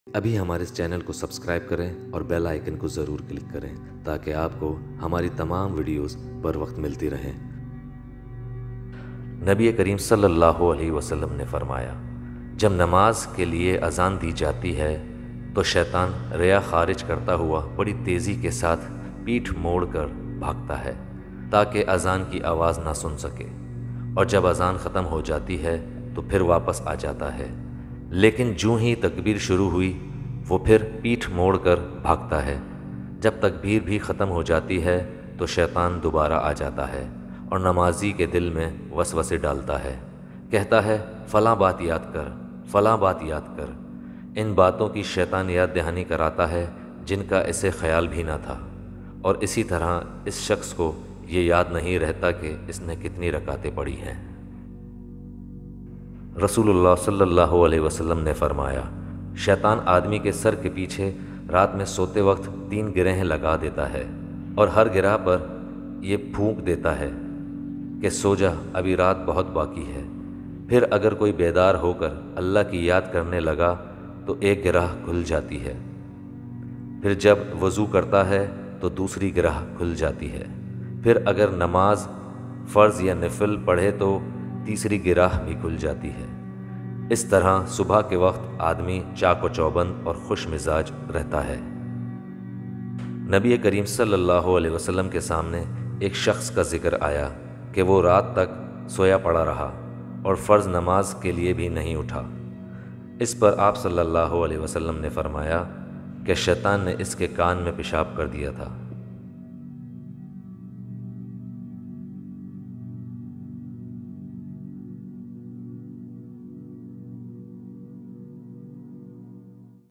ابھی ہمارے اس چینل کو سبسکرائب کریں اور بیل آئیکن کو ضرور کلک کریں تاکہ آپ کو ہماری تمام ویڈیوز پر وقت ملتی رہیں۔ نبی کریم صلی اللہ علیہ وسلم نے فرمایا، جب نماز کے لیے اذان دی جاتی ہے تو شیطان ریا خارج کرتا ہوا بڑی تیزی کے ساتھ پیٹھ موڑ کر بھاگتا ہے تاکہ اذان کی آواز نہ سن سکے، اور جب اذان ختم ہو جاتی ہے تو پھر واپس آ جاتا ہے، لیکن جوں ہی تکبیر شروع ہوئی وہ پھر پیٹھ موڑ کر بھاگتا ہے۔ جب تکبیر بھی ختم ہو جاتی ہے تو شیطان دوبارہ آ جاتا ہے اور نمازی کے دل میں وسوسے ڈالتا ہے، کہتا ہے فلاں بات یاد کر، فلاں بات یاد کر۔ ان باتوں کی شیطان یاد دہانی کراتا ہے جن کا اسے خیال بھی نہ تھا، اور اسی طرح اس شخص کو یہ یاد نہیں رہتا کہ اس نے کتنی رکعتیں پڑھی ہیں۔ رسول اللہ صلی اللہ علیہ وسلم نے فرمایا، شیطان آدمی کے سر کے پیچھے رات میں سوتے وقت 3 گرہیں لگا دیتا ہے، اور ہر گرہ پر یہ پھونک دیتا ہے کہ سو جا، ابھی رات بہت باقی ہے۔ پھر اگر کوئی بیدار ہو کر اللہ کی یاد کرنے لگا تو ایک گرہ کھل جاتی ہے، پھر جب وضو کرتا ہے تو دوسری گرہ کھل جاتی ہے، پھر اگر نماز فرض یا نفل پڑھے تو تیسری گرہ بھی کھل جاتی ہے۔ اس طرح صبح کے وقت آدمی چاق و چوبند اور خوش مزاج رہتا ہے۔ نبی کریم صلی اللہ علیہ وسلم کے سامنے ایک شخص کا ذکر آیا کہ وہ رات تک سویا پڑا رہا اور فرض نماز کے لیے بھی نہیں اٹھا۔ اس پر آپ صلی اللہ علیہ وسلم نے فرمایا کہ شیطان نے اس کے کان میں پیشاب کر دیا تھا۔